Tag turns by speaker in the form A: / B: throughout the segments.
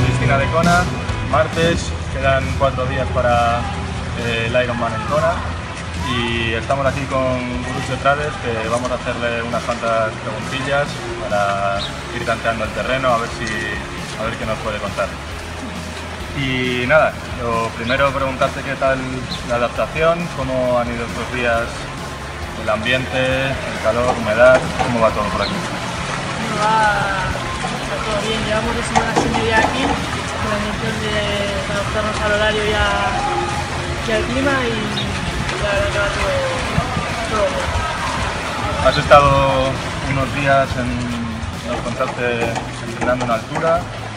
A: piscina de Kona, martes, quedan 4 días para el Ironman en Kona y estamos aquí con Gurucho Trades, que vamos a hacerle unas cuantas preguntillas para ir tanteando el terreno, a ver qué nos puede contar. Y nada, lo primero preguntarte qué tal la adaptación, cómo han ido estos días, el ambiente, el calor, humedad, cómo va todo por aquí.
B: Va todo bien, llevamos 2 semanas y media aquí con la intención de adaptarnos al horario y al clima y la verdad que va todo bien.
A: Has estado unos días, nos contaste, entrenando en altura.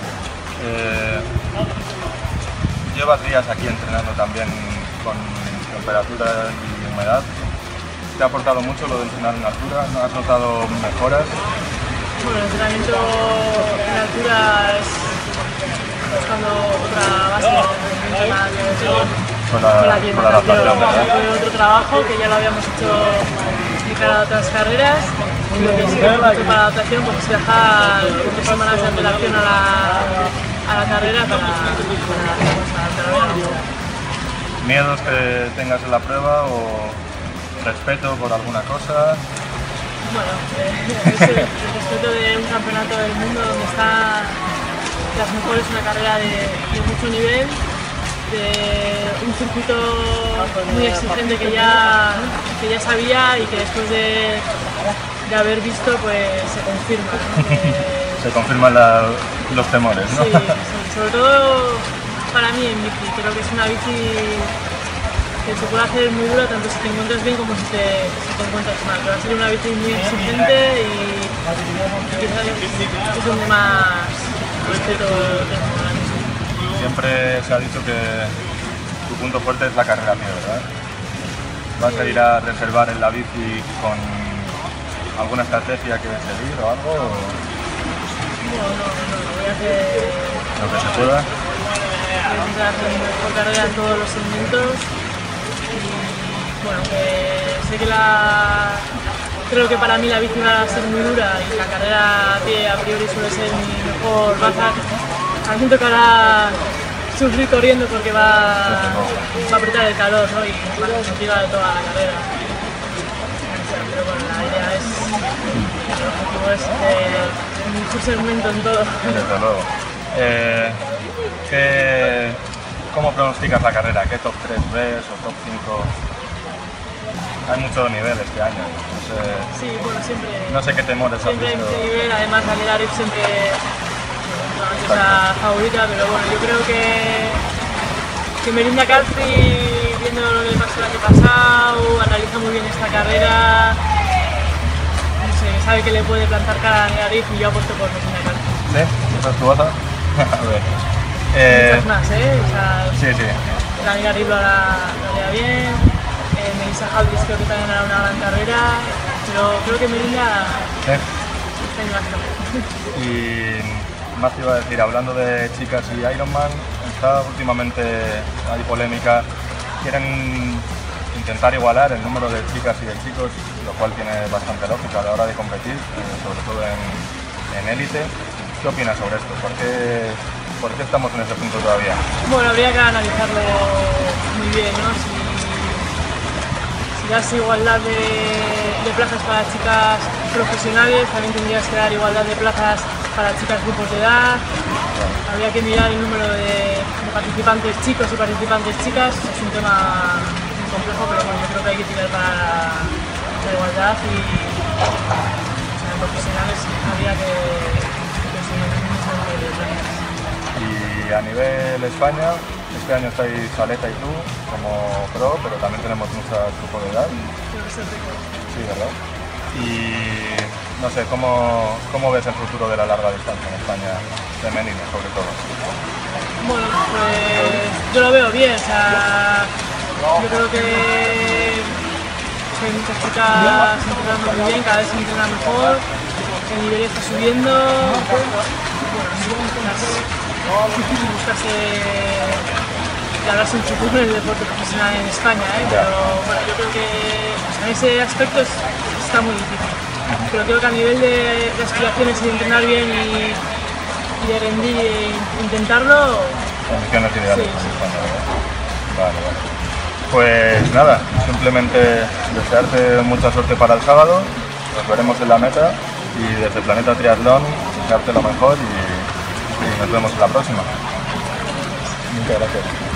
A: Llevas días aquí entrenando también con temperatura y humedad. ¿Te ha aportado mucho lo de entrenar en altura? ¿No has notado mejoras?
B: Bueno, el entrenamiento en altura es buscando otra base de entrenamiento
A: con la adaptación, ¿verdad?
B: Fue otro trabajo que ya lo habíamos hecho de cara a otras carreras. Y lo que sí que hemos hecho para la adaptación pues, es dejar 3 semanas de antelación a la carrera para adaptarnos a la carrera.
A: ¿Miedos que tengas en la prueba o respeto por alguna cosa?
B: Bueno, es el respeto de un campeonato del mundo donde están las mejores, una carrera de mucho nivel, de un circuito muy exigente que ya sabía y que después de haber visto pues se confirma, ¿no?
A: Se confirman los temores, ¿no?
B: Sí, sobre todo para mí en bici, creo que es una bici que se puede hacer muy dura tanto si te encuentras bien como si te encuentras mal, pero va a ser una bici muy exigente y quizás es donde más respeto tengo ahora mismo.
A: Siempre se ha dicho que tu punto fuerte es la carrera a pie, ¿verdad? ¿Vas a ir a reservar en la bici con alguna estrategia que seguir o algo?
B: No, voy a hacer
A: lo que se pueda.
B: Voy a intentar hacer mi mejor carrera en todos los segmentos. Bueno, sé que creo que para mí la bici va a ser muy dura y la carrera a pie a priori suele ser mi mejor baza. Siento que ahora sufrir corriendo porque va a apretar el calor, ¿no? Y va a motivar de toda la carrera. Pero bueno, la idea es, el objetivo es mi mejor segmento en todo.
A: Desde luego. ¿Cómo pronosticas la carrera? ¿Qué top 3 ves o top 5? Hay mucho nivel este año. No sé,
B: sí, bueno, siempre.
A: No sé qué temores has visto.
B: Siempre hay mucho nivel, además Daniel Arif siempre es la favorita, pero bueno, yo creo que Melinda Calfri, viendo lo que pasó el año pasado, analiza muy bien esta carrera. No sé, sabe que le puede plantar cara a Daniel Arif y yo apuesto por Melinda Calfri.
A: ¿Sí? ¿Esa es tu baza? A ver.
B: Muchas más, ¿eh? O sea,
A: sí.
B: Daniel Arif lo haría bien. Melissa Haldis creo que también hará una gran carrera, pero creo que Melinda está en más carrera.
A: Y más te iba a decir, hablando de chicas y Ironman, últimamente hay polémica, quieren intentar igualar el número de chicas y de chicos, lo cual tiene bastante lógica a la hora de competir, sobre todo en élite. ¿Qué opinas sobre esto? ¿Por qué estamos en ese punto todavía?
B: Bueno, habría que analizarlo muy bien, ¿no? Si das igualdad de plazas para chicas profesionales, también tendrías que dar igualdad de plazas para chicas grupos de edad. Habría que mirar el número de participantes chicos y participantes chicas. Es un tema muy complejo, pero bueno, yo creo que hay que tirar para la igualdad y en profesionales habría que conseguir el mismo número de plazas.
A: Y a nivel España, este año estáis Aleta y tú como pro, pero también tenemos muchas grupos de edad. Sí, ¿verdad? Y no sé, ¿cómo ves el futuro de la larga distancia en España, femenino sobre todo?
B: Bueno, pues yo lo veo bien, o sea, yo creo que hay muchas chicas entrenando muy bien, cada vez se entrena mejor, el nivel está subiendo, buscarse ganarse un futuro en el deporte profesional en España, pero bueno, yo creo que en ese aspecto está muy difícil. Pero creo que a nivel de aspiraciones y de entrenar bien y de rendir e intentarlo.
A: Condiciones ideales.
B: Sí.
A: Vale, vale. Pues nada, simplemente desearte mucha suerte para el sábado, nos veremos en la meta y desde Planeta Triatlón desearte lo mejor y nos vemos en la próxima. Muchas gracias.